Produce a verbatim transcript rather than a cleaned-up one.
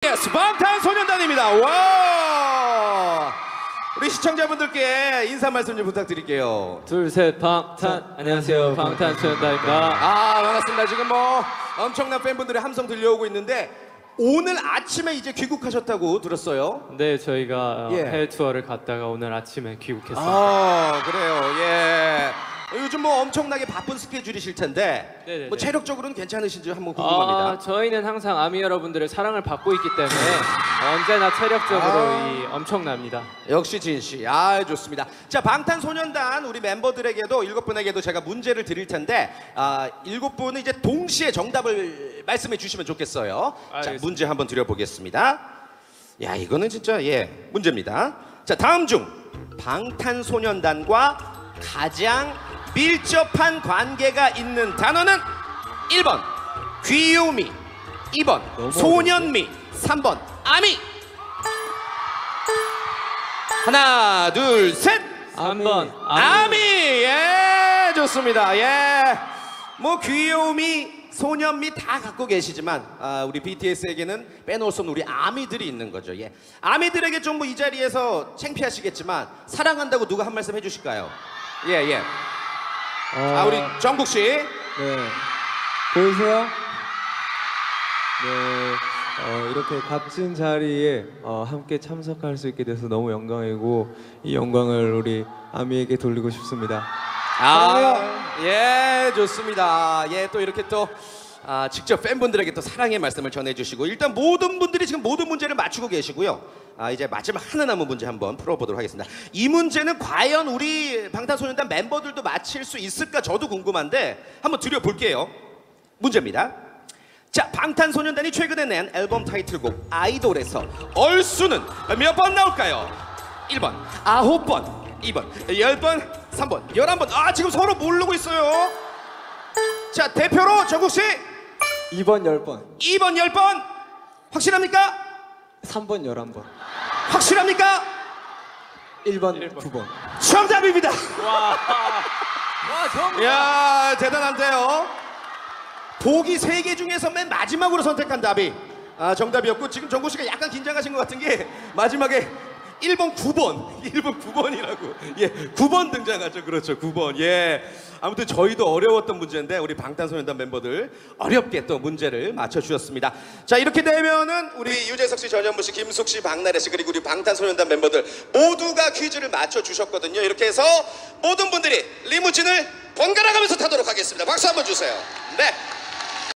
비티에스 방탄소년단입니다. 와! 우리 시청자분들께 인사 말씀 좀 부탁드릴게요. 둘, 셋, 방탄. 안녕하세요, 방탄소년단입니다. 아, 반갑습니다. 지금 뭐 엄청난 팬분들의 함성 들려오고 있는데 오늘 아침에 이제 귀국하셨다고 들었어요. 네, 저희가 예. 해외 투어를 갔다가 오늘 아침에 귀국했습니다. 아, 그래요. 예. 요즘 뭐 엄청나게 바쁜 스케줄이실 텐데 네네네. 뭐 체력적으로는 괜찮으신지 한번 궁금합니다. 아, 저희는 항상 아미 여러분들의 사랑을 받고 있기 때문에 언제나 체력적으로 아. 이 엄청납니다. 역시 진 씨, 아 좋습니다. 자, 방탄소년단 우리 멤버들에게도 일곱 분에게도 제가 문제를 드릴 텐데 아 일곱 분은 이제 동시에 정답을 말씀해 주시면 좋겠어요. 자, 알겠습니다. 문제 한번 드려보겠습니다. 야, 이거는 진짜 예 문제입니다. 자, 다음 중 방탄소년단과 가장 밀접한 관계가 있는 단어는 일 번 귀요미, 이 번 소년미, 삼 번 아미. 하나, 둘, 셋. 한 번. 아미. 예, 좋습니다. 예. 뭐 귀요미, 소년미 다 갖고 계시지만 아, 우리 비티에스에게는 빼놓을 수 없는 우리 아미들이 있는 거죠. 예. 아미들에게 좀 뭐 이 자리에서 창피하시겠지만 사랑한다고 누가 한 말씀 해주실까요? 예, 예. 아, 우리 정국 씨. 네. 보이세요? 네. 어, 이렇게 값진 자리에 어, 함께 참석할 수 있게 돼서 너무 영광이고 이 영광을 우리 아미에게 돌리고 싶습니다. 아, 예, 좋습니다. 예, 또 이렇게 또 아, 직접 팬분들에게 또 사랑의 말씀을 전해주시고 일단 모든 분들이 지금 모든 문제를 맞추고 계시고요. 아, 이제 마지막 하나 남은 문제 한번 풀어보도록 하겠습니다. 이 문제는 과연 우리 방탄소년단 멤버들도 맞힐 수 있을까 저도 궁금한데 한번 드려볼게요. 문제입니다. 자, 방탄소년단이 최근에 낸 앨범 타이틀곡 아이돌에서 얼수는 몇 번 나올까요? 일 번 아홉 번, 이 번 열 번, 삼 번 열한 번. 아, 지금 서로 모르고 있어요. 자, 대표로 정국씨 이 번 열 번, 이 번 열 번 확실합니까? 삼 번 열한 번, 확실합니까? 일 번 구 번. 정답입니다. 와, 정말. 이야, 대단한데요. 보기 세 개 중에서 맨 마지막으로 선택한 답이 아, 정답이었고 지금 정국 씨가 약간 긴장하신 것 같은 게 마지막에 일 번 구 번 일 번 구 번이라고 예 구 번 등장하죠. 그렇죠, 구 번. 예, 아무튼 저희도 어려웠던 문제인데 우리 방탄소년단 멤버들 어렵게 또 문제를 맞춰주셨습니다. 자, 이렇게 되면은 우리 유재석 씨, 전현무 씨, 김숙 씨, 박나래 씨 그리고 우리 방탄소년단 멤버들 모두가 퀴즈를 맞춰주셨거든요. 이렇게 해서 모든 분들이 리무진을 번갈아 가면서 타도록 하겠습니다. 박수 한번 주세요. 네.